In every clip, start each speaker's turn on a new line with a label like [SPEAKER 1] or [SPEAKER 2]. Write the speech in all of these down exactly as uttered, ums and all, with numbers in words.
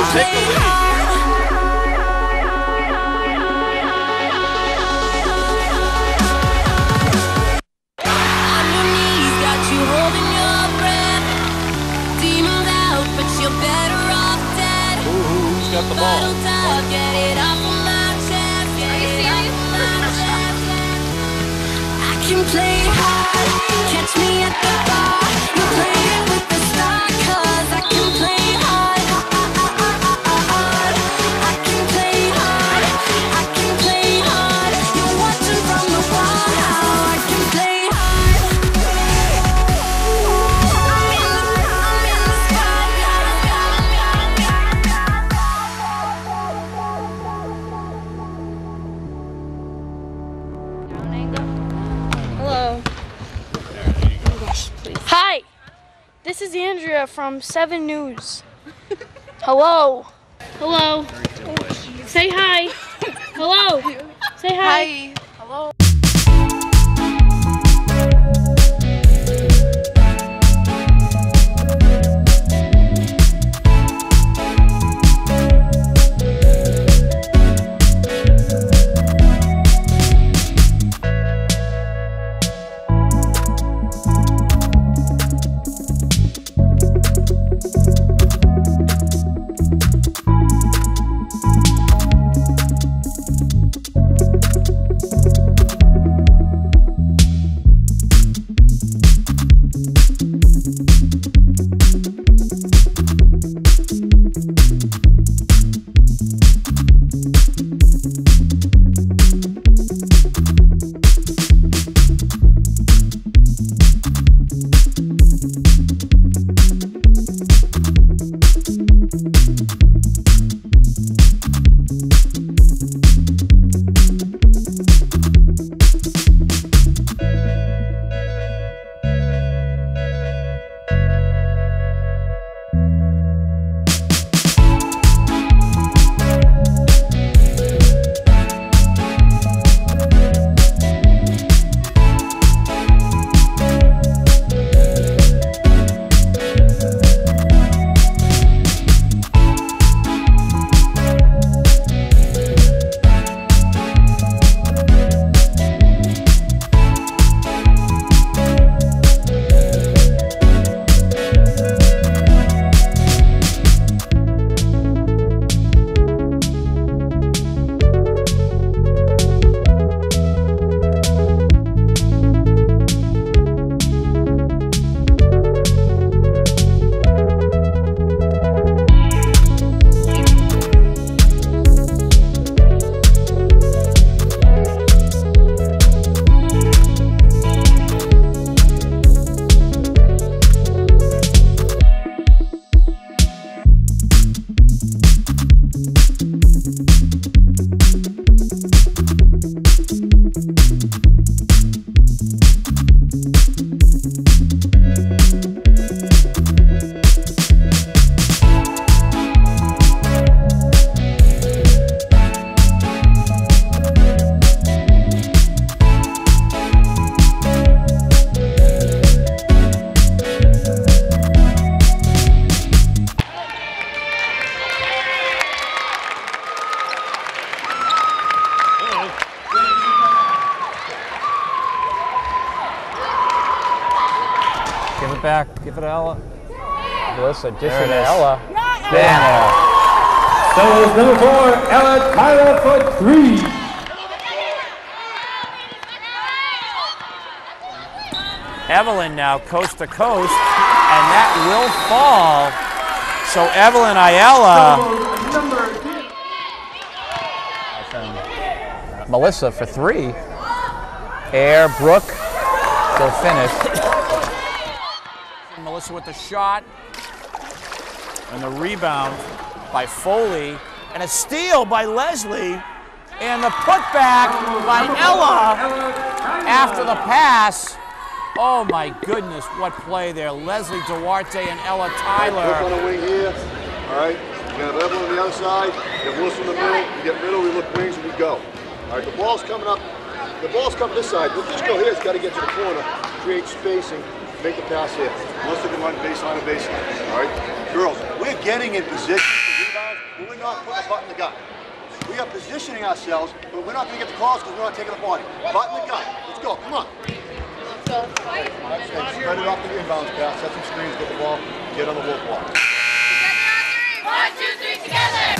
[SPEAKER 1] take the lead.
[SPEAKER 2] On your knees, got you holding your breath. Demons out, but you're better off dead.
[SPEAKER 1] Ooh, who's got the ball?
[SPEAKER 2] Bottled up, get it off of my chest. Get it off of my chest. I can play hard, catch me at the bar. You play it with the star, 'cause I can play hard. I can play hard, I can play hard. You're watching from the wall, how I can play hard. I'm in the, I'm in the
[SPEAKER 3] Hello. Hi, this is Andrea from seven News. Hello. Hello. Say hi. Hello. Say hi.
[SPEAKER 4] Hi.
[SPEAKER 3] Hello.
[SPEAKER 5] Give it back. Give it to Ella.
[SPEAKER 6] Melissa, dish
[SPEAKER 5] There
[SPEAKER 6] it
[SPEAKER 5] it
[SPEAKER 6] to
[SPEAKER 5] is.
[SPEAKER 6] Ella.
[SPEAKER 5] There.
[SPEAKER 7] So it's number four, Ella Tyler for three.
[SPEAKER 5] Evelyn now coast to coast, and that will fall. So Evelyn Ayala.
[SPEAKER 6] Melissa for three. Air, Brooke, still finished.
[SPEAKER 5] Melissa with the shot, and the rebound by Foley, and a steal by Leslie, and the putback by Ella after the pass. Oh my goodness, what play there. Leslie Duarte and Ella Tyler.
[SPEAKER 8] Look on the wing here, all right? You got Evelyn on the other side, you have Wilson in the middle, you get middle, we look wings, and we go. All right, the ball's coming up, the ball's coming this side. We'll just go here, it's got to get to the corner, create spacing, make the pass here. Melissa can run baseline to baseline, all right? Girls, we're getting in position for rebounds. but we're not putting a butt in the gun. We are positioning ourselves, but we're not going to get the calls because we're not taking the body. Butt in the gun. Let's go. Come on. Let's go. Right, spread it off the inbounds pass. Set some screens. Get the ball. Get on the wolf block.
[SPEAKER 2] One, two, three, together!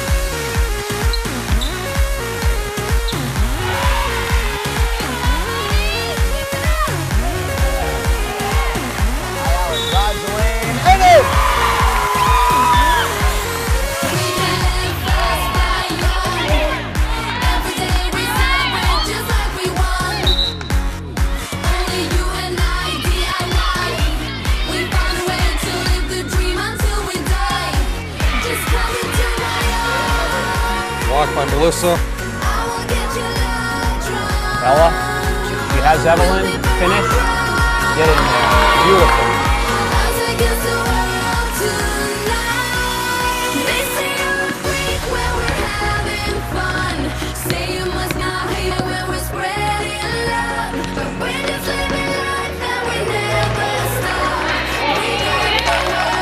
[SPEAKER 5] Drives the lane, and in!
[SPEAKER 2] Every day we celebrate just like we won. Only you and I, D I Y. We found a way to live the dream until we die. Just come into my arms.
[SPEAKER 1] Block by Melissa.
[SPEAKER 2] I will get your love drunk.
[SPEAKER 6] Ella, she has Evelyn finish. Get in there. Beautiful.
[SPEAKER 2] I'll take us to world tonight. They say you're a freak when we're having fun. Say you must not hate it when we're spreading love. But we're just living life and we never stop. We got the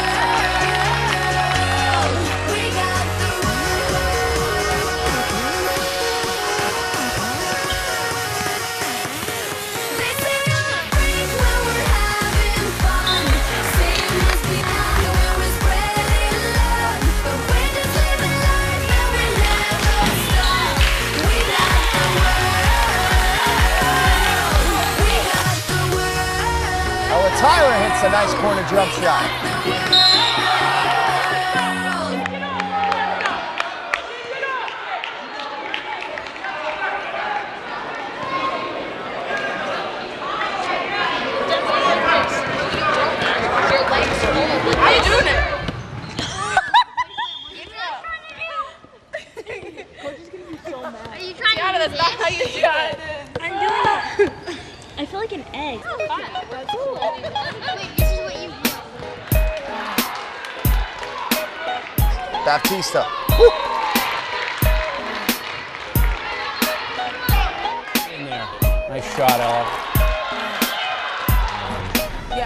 [SPEAKER 2] world. We got the world. They say you're a freak when we're having fun. Say you must be happy when we're spreading love. But we're just living life and we never stop. We got the world. We got the world.
[SPEAKER 5] Ella Tyler hits a nice corner jump shot.
[SPEAKER 3] How you doing it?
[SPEAKER 4] Are you trying to
[SPEAKER 3] That's not how you do it.
[SPEAKER 4] I'm doing it. I feel like an egg.
[SPEAKER 2] Oh,
[SPEAKER 4] Wait, this is what you
[SPEAKER 5] Baptista.
[SPEAKER 6] In there. Nice shot, Ella.
[SPEAKER 9] Yo,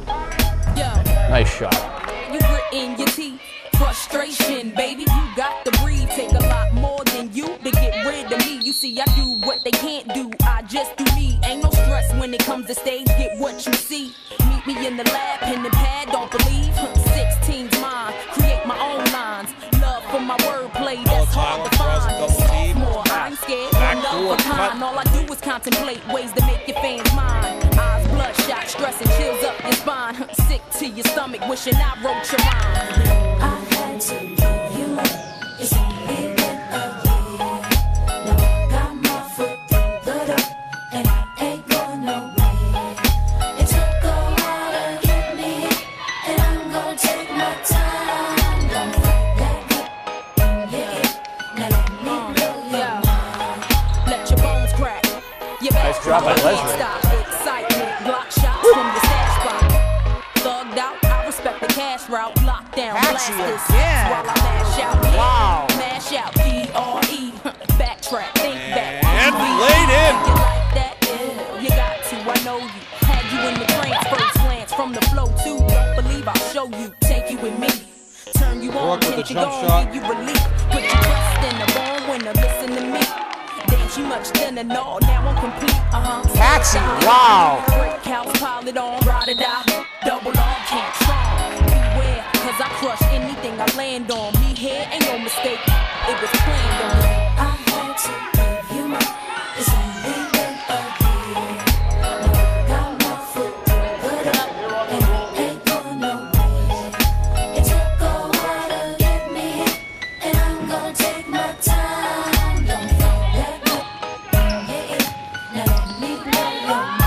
[SPEAKER 9] yo,
[SPEAKER 6] Nice shot.
[SPEAKER 9] you gritting your teeth, frustration, baby. You got to breathe. Take a lot more than you to get rid of me. You see, I do what they can't do. I just do me. Ain't no stress when it comes to stage. Get what you see. Meet me in the lab, pen and pad. Don't believe. sixteen's mine. Create my own lines. Love for my wordplay. That's hard to find. Sophomore, I ain't scared. Love for kind. All I do is contemplate ways to make your fans mine. Eyes bloodshot, stressing, chills up your spine. Sick to your stomach, wishing I wrote your rhyme.
[SPEAKER 2] I had to give you up. It's only been a year. Now I got my foot through the door, and I ain't going nowhere. It took a while to get me, and I'm gonna take my time. Don't fight that good, yeah. Now let me blow your mind.
[SPEAKER 9] Let your bones crack. Your back
[SPEAKER 6] Nice job by
[SPEAKER 9] can't
[SPEAKER 6] Leslie.
[SPEAKER 9] Stop excitement. Block shots from the stash spot. Thugged out. I respect the cash route. Lockdown. Blast
[SPEAKER 5] Patsy
[SPEAKER 9] this.
[SPEAKER 5] again.
[SPEAKER 9] While I mash out. Yeah.
[SPEAKER 5] Wow.
[SPEAKER 9] Mash out. D R E. Backtrack. Think back.
[SPEAKER 1] And
[SPEAKER 9] We-
[SPEAKER 1] laid in.
[SPEAKER 9] You like that? Yeah. You got to. I know you. Had you in the trance. First glance from the flow too. Don't believe I'll show you. Take you with me. Turn you on.
[SPEAKER 1] Brooke with
[SPEAKER 9] Hit
[SPEAKER 1] the
[SPEAKER 9] you
[SPEAKER 1] jump
[SPEAKER 9] on,
[SPEAKER 1] shot.
[SPEAKER 9] give you relief. Put your trust in the bone winner. Listen to me. Damn, she much thinner, no, now I'm complete, uh-huh.
[SPEAKER 5] Patsy, wow.
[SPEAKER 9] Break house, pile it on, ride it out, double on, can't strong. Beware, cause I crush anything I land on. Me here, ain't no mistake, it was planned on.
[SPEAKER 2] I had to give you up. It's only been a year. Now I got my foot through the door, and I ain't going nowhere. It took a while to get me here, and I'm gonna take my time. Don't fight that good, yeah. Now let me blow your mind.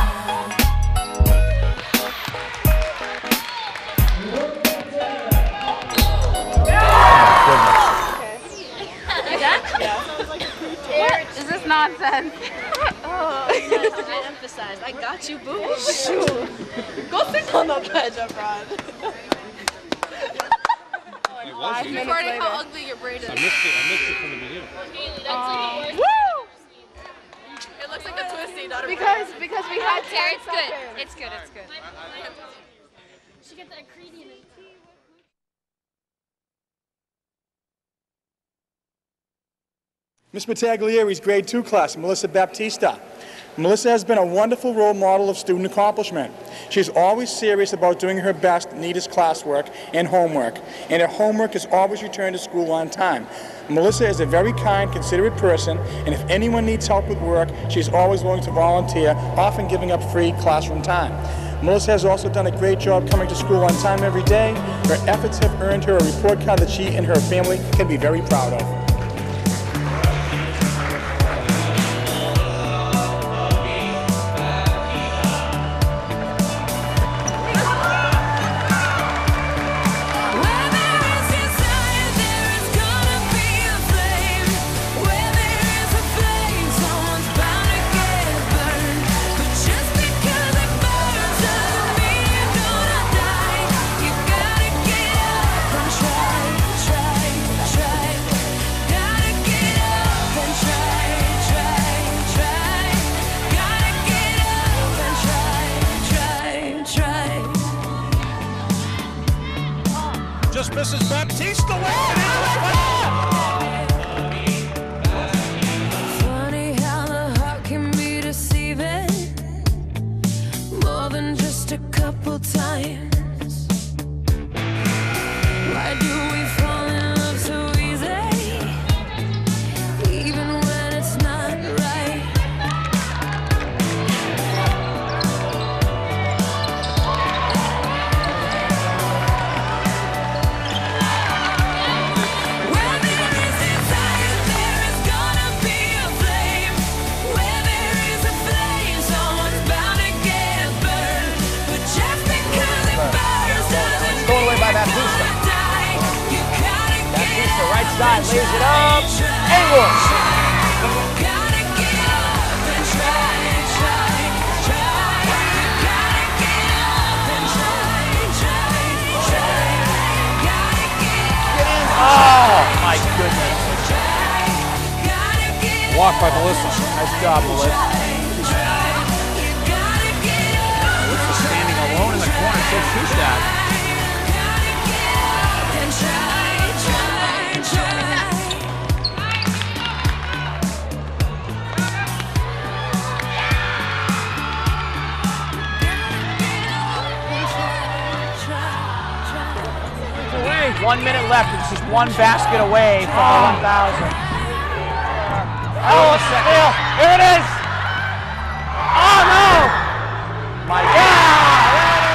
[SPEAKER 4] Is this nonsense?
[SPEAKER 3] Oh, I emphasize. I got you, boo. Shoot. Go sit on the bench, Ron. Five minutes
[SPEAKER 4] Recording
[SPEAKER 3] later.
[SPEAKER 4] how ugly your braid is.
[SPEAKER 1] I missed it. I missed it from the beginning.
[SPEAKER 3] Woo!
[SPEAKER 4] It looks like a twisty, not a
[SPEAKER 3] Because because we had
[SPEAKER 4] Here,
[SPEAKER 3] ten
[SPEAKER 4] it's good.
[SPEAKER 3] seconds.
[SPEAKER 4] It's good. It's good.
[SPEAKER 3] She get that ingredient.
[SPEAKER 10] Miss Mataglieri's grade two class, Melissa Baptista. Melissa has been a wonderful role model of student accomplishment. She's always serious about doing her best, neatest classwork and homework, and her homework is always returned to school on time. Melissa is a very kind, considerate person, and if anyone needs help with work, she's always willing to volunteer, often giving up free classroom time. Melissa has also done a great job coming to school on time every day. Her efforts have earned her a report card that she and her family can be very proud of.
[SPEAKER 5] Just Missus Baptista wins.
[SPEAKER 2] Funny how the heart can be deceiving, more than just a couple times. Why do we fall in love so easy, even when it's not right?
[SPEAKER 5] Right side, lays it up, angles. Oh my goodness.
[SPEAKER 1] Walk by Melissa.
[SPEAKER 5] Nice job, Melissa. Melissa standing alone in the corner, said shoot that. One minute left. It's just one basket away from the one thousand. Oh, still. Here it is. Oh, no. My God.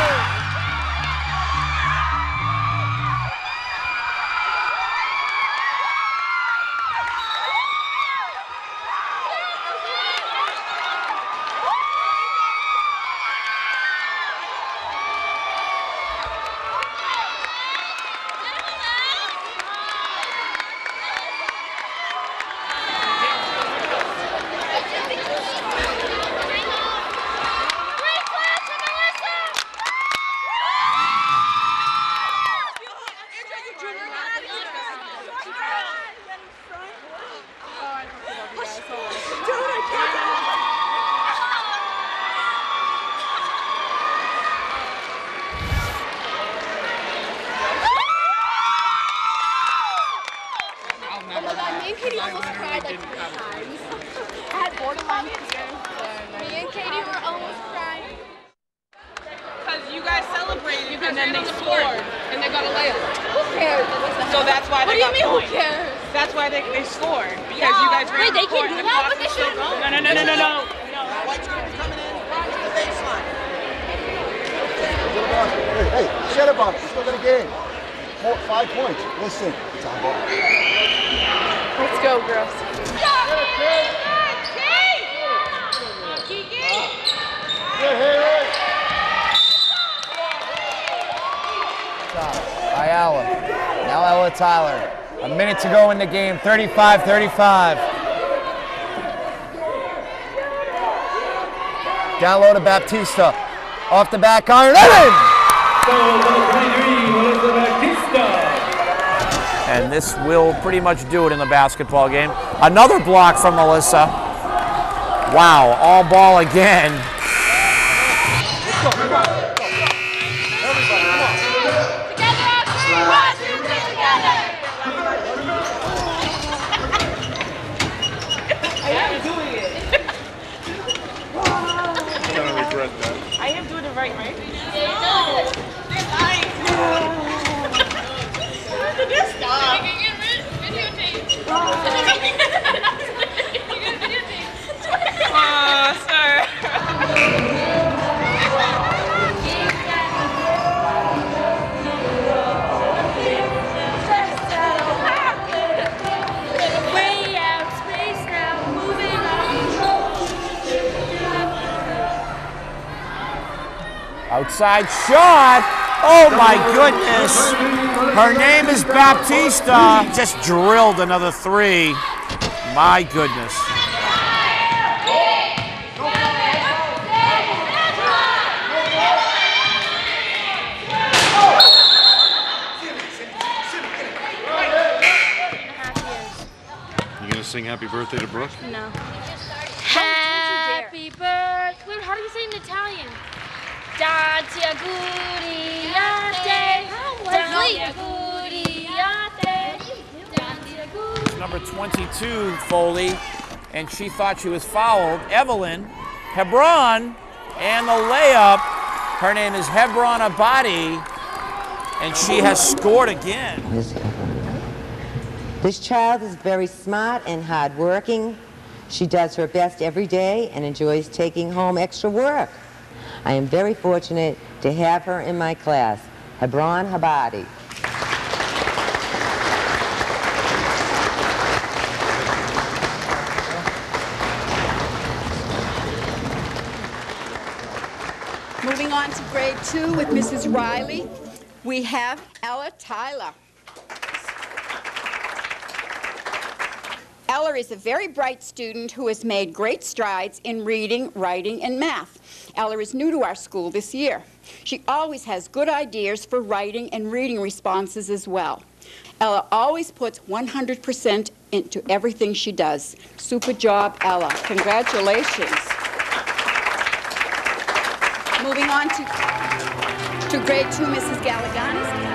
[SPEAKER 4] Me and Katy almost cried like three times. I had borderline tears. Me and Katy were almost crying.
[SPEAKER 3] Because you guys celebrated and then they scored and they got a layup.
[SPEAKER 4] Who cares?
[SPEAKER 3] So that's why
[SPEAKER 4] What
[SPEAKER 3] they
[SPEAKER 4] do you
[SPEAKER 3] got
[SPEAKER 4] mean, who
[SPEAKER 3] points.
[SPEAKER 4] cares?
[SPEAKER 3] That's why they, they scored. Because
[SPEAKER 4] Yeah.
[SPEAKER 3] you guys ran
[SPEAKER 4] Wait, they
[SPEAKER 3] the court
[SPEAKER 4] can do
[SPEAKER 3] and the
[SPEAKER 4] that,
[SPEAKER 3] clock
[SPEAKER 4] but they
[SPEAKER 3] was still
[SPEAKER 4] shouldn't.
[SPEAKER 3] going. No, no, no, no, no, no.
[SPEAKER 8] White's going to be coming in right to the baseline. Hey, hey, shut up, Bob. Still got a game. Four, five points. Listen, it's on ball.
[SPEAKER 4] Let's go, girls.
[SPEAKER 6] Ayala. Now Ella Tyler. A minute to go in the game. thirty-five thirty-five. Down low to Baptista. Off the back iron.
[SPEAKER 5] And this will pretty much do it in the basketball game. Another block from Melissa. Wow, all ball again. outside shot. Oh my goodness. Her name is Baptista. Just drilled another three. My goodness.
[SPEAKER 1] You gonna sing happy birthday to Brooke?
[SPEAKER 4] No. Happy birthday. Wait, how do you say it in Italian? Tanti auguri a te. Tanti auguri a te. Tanti auguri.
[SPEAKER 5] Number twenty-two, Foley, and she thought she was fouled. Evelyn Hebron, and the layup. Her name is Hebron Abadi, and she has scored again.
[SPEAKER 11] This child is very smart and hardworking. She does her best every day and enjoys taking home extra work. I am very fortunate to have her in my class. Hebron Habadi.
[SPEAKER 12] Moving on to grade two with Missus Riley, we have Ella Tyler. Ella is a very bright student who has made great strides in reading, writing, and math. Ella is new to our school this year. She always has good ideas for writing and reading responses as well. Ella always puts one hundred percent into everything she does. Super job, Ella. Congratulations. Moving on to, to grade two, Missus Galligani's class.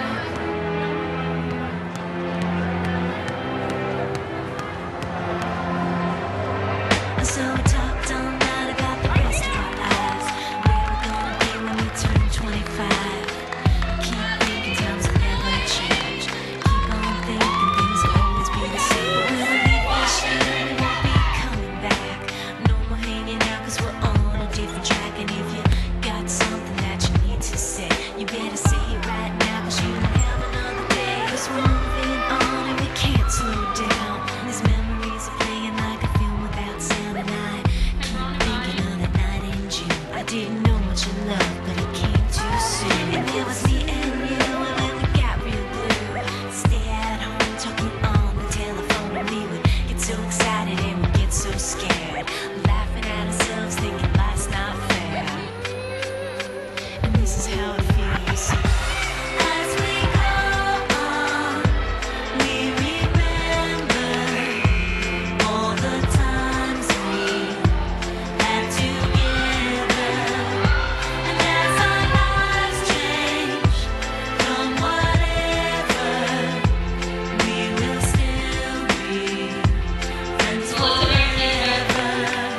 [SPEAKER 2] So we talked all night about the rest of our lives. Where we're gonna be when we turn twenty-five. Keep thinking times will never change. Keep on thinking things will always be the same. But we'll leave this year and we won't be coming back. No more hanging out cause we're on a different track. And if you got something that you need to say, you better say it right now cause you don't have another day. Cause we're moving on and we can't slow down. These memories are playing like a film without sound. And I keep thinking of that night in June. I didn't know what you loved, but it came too soon. And it was me and you, and when we got real blue, stay at home talking on the telephone. And we would get so excited and we'd get so scared, laughing at ourselves, thinking life's not fair. And this is how it feels. As we go on, we remember all the times we had together. And as our lives change from whatever, we will still be friends forever.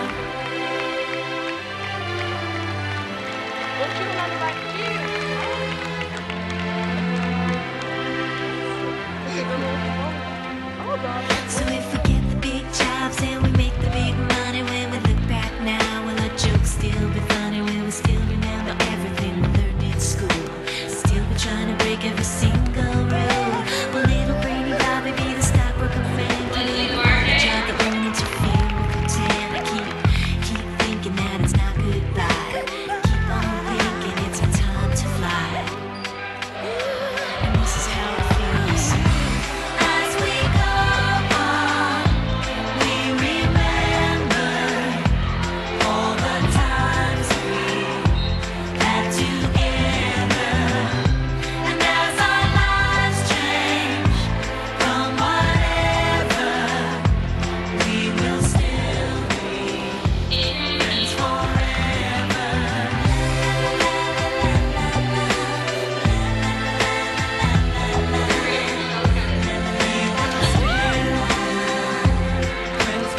[SPEAKER 2] So if we get the big jobs and we make the big money, when we look back now, will our jokes still be funny? Will we still remember everything we learned in school? Still be trying to break every single rule? Will little brainy Bobby be the stockbroker fan? Can we find a job that won't interfere with the tan? I keep, keep thinking that it's not goodbye. Keep on thinking it's my time to fly. And this is how it feels. As we go on, we remember all the times we had together. And as our lives change from whatever, we will still be friends forever. Friends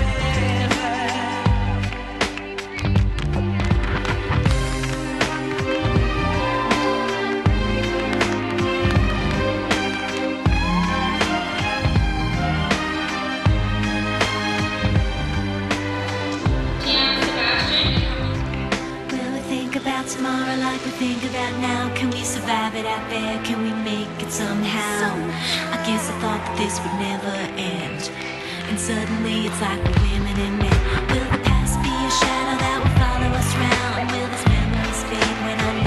[SPEAKER 2] Will we think about tomorrow like we think about now? Can we survive it out there? Can we make it somehow? I guess I thought that this would never end, and suddenly it's like we're women and men. Will the past be a shadow that will follow us round? Will these memories fade when I'm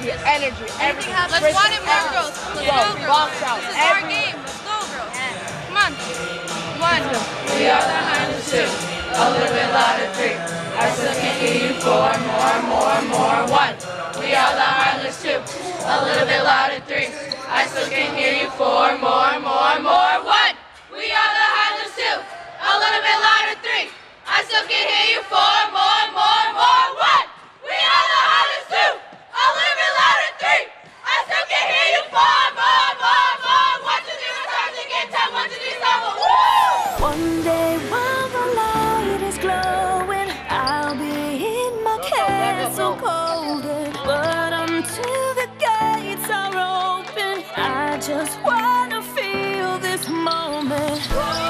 [SPEAKER 3] energy, energy, everything.
[SPEAKER 4] Let's want it more, girls. Let's
[SPEAKER 3] Go,
[SPEAKER 4] go, girls.
[SPEAKER 3] box out.
[SPEAKER 4] This is our
[SPEAKER 3] Every-
[SPEAKER 4] game. Let's go, girls. Come on. One.
[SPEAKER 13] We are the Highlanders two. A little bit louder, three. I still can hear you four. More, more, more. One. We are the Highlanders two. A little bit louder, three. I still can hear you four. More, more, more. One. We are the Highlanders two. A little bit louder, three. I still can hear you four. More, more, more. One. We are the Highlanders two. A little bit louder, three. I still can hear you four. More, more, more. One, two, three, return to get ten. One, two, three, stumble. Woo!
[SPEAKER 2] One day while the light is glowing, I'll be in my castle golden. But until the gates are open, I just wanna feel this moment.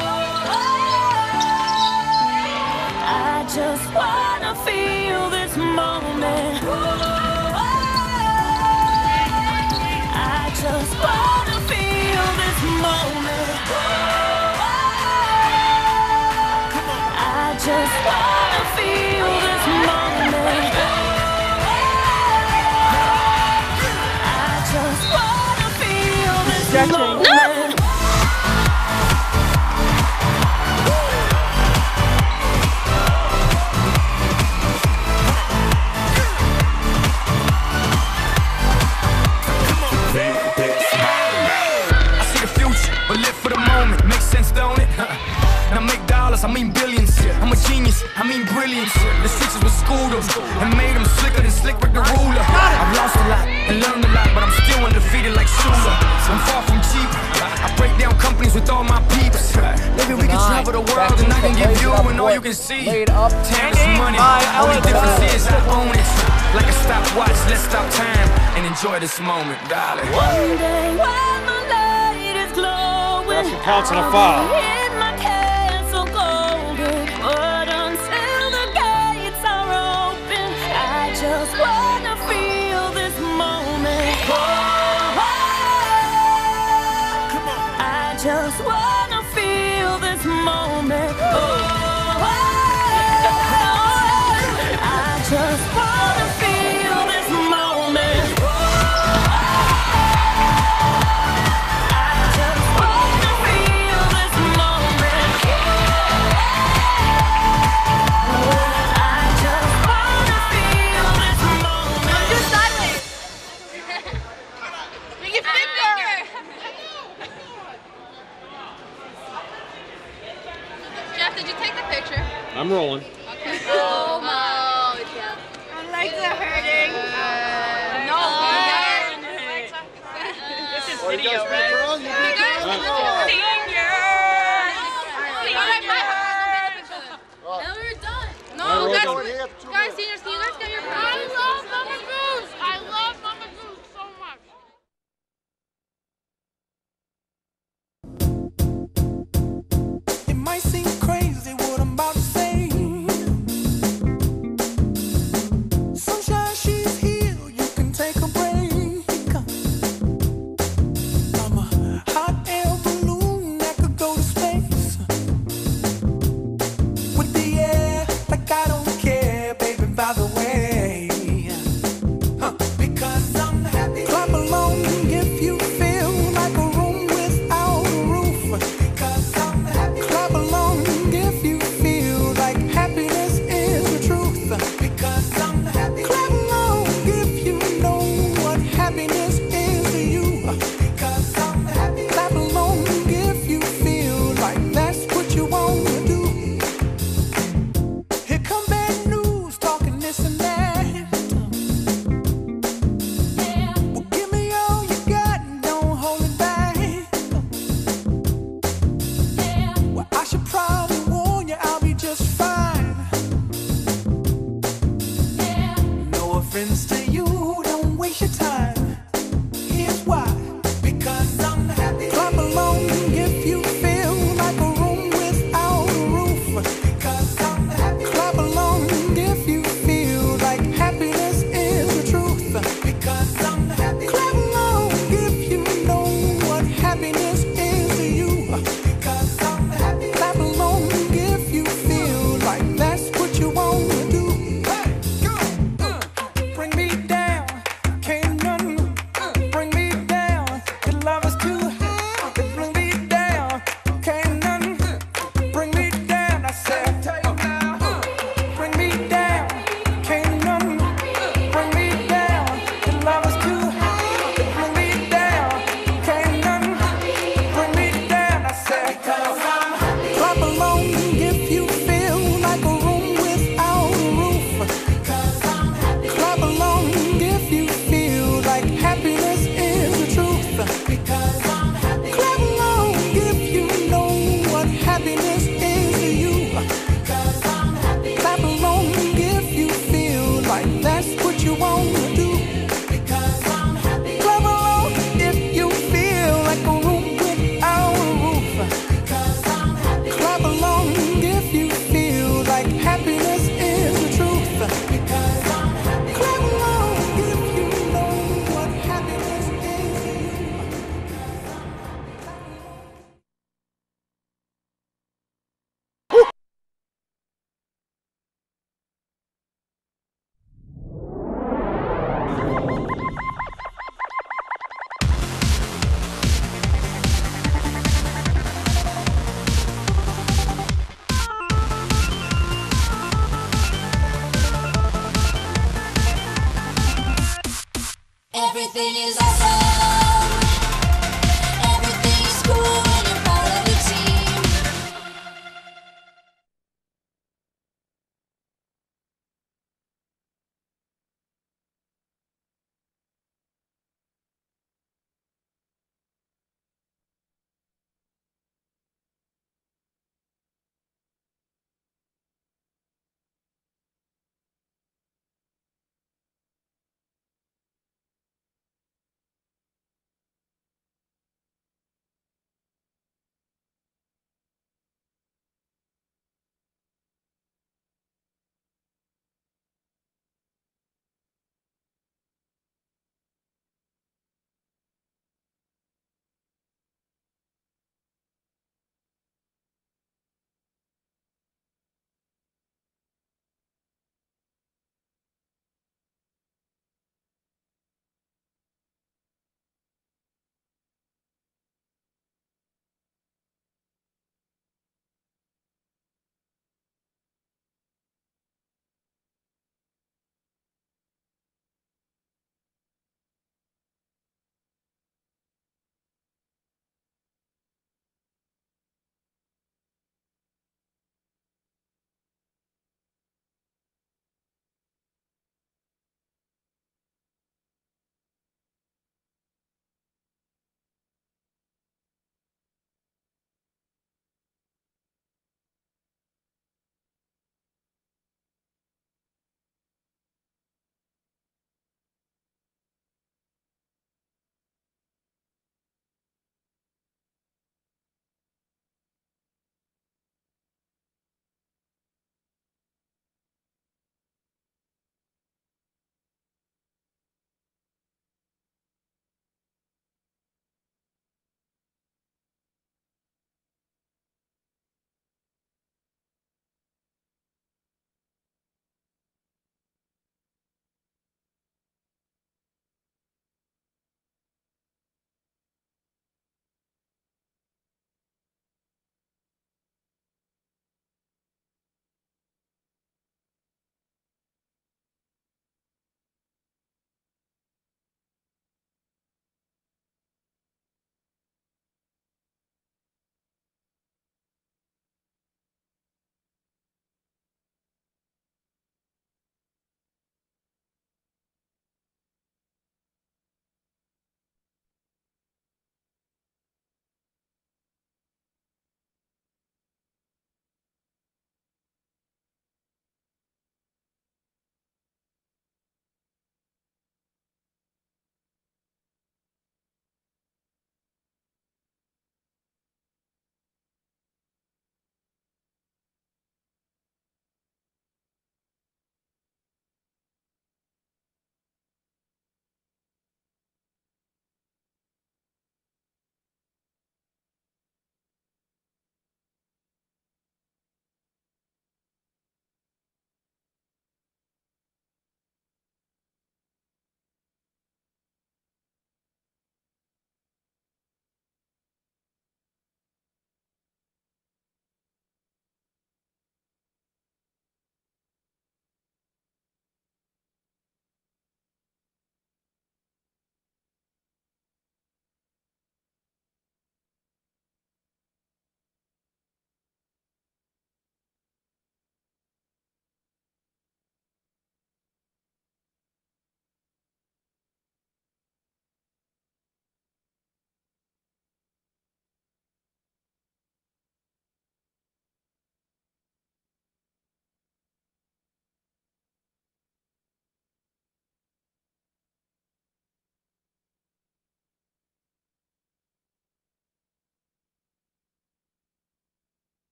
[SPEAKER 2] I just wanna feel this moment. I just wanna feel this moment. I just wanna feel this moment. I just wanna feel this moment. No!
[SPEAKER 14] I see the future, but live for the moment. Makes sense, don't it? Now make dollars, I mean billions. I'm a genius, I mean brilliance. The streets was schooled them and made them slicker than Slick Rick the ruler. I've lost a lot and learned a lot, but I'm still undefeated like Shula. I'm far from cheap. I break down companies with all my peeps. Maybe we can travel the world and I can give you and all you can see. Time is money. Only difference is I own it. Like a stopwatch, let's stop time and enjoy this moment, darling.
[SPEAKER 2] One day while my light is glowing,
[SPEAKER 1] That's what counts in a foul.
[SPEAKER 2] I'll be in my castle golden. But until the gates are open, I just wanna feel this moment. I just wanna feel this moment. I just wanna feel this moment. I just wanna feel this moment. I just wanna feel this moment.
[SPEAKER 3] Do sideways. Make it finger. Jeff, did you take the picture?
[SPEAKER 1] I'm rolling.
[SPEAKER 3] Okay. Oh my.
[SPEAKER 4] My legs are hurting.
[SPEAKER 3] No.
[SPEAKER 4] This is
[SPEAKER 8] Oh, you guys
[SPEAKER 4] video,
[SPEAKER 8] been around? You been around?
[SPEAKER 3] No, we're done.
[SPEAKER 8] All
[SPEAKER 3] No,
[SPEAKER 8] right,
[SPEAKER 3] guys,
[SPEAKER 8] we're going here for two
[SPEAKER 3] guys,
[SPEAKER 8] minutes.
[SPEAKER 3] seniors, can you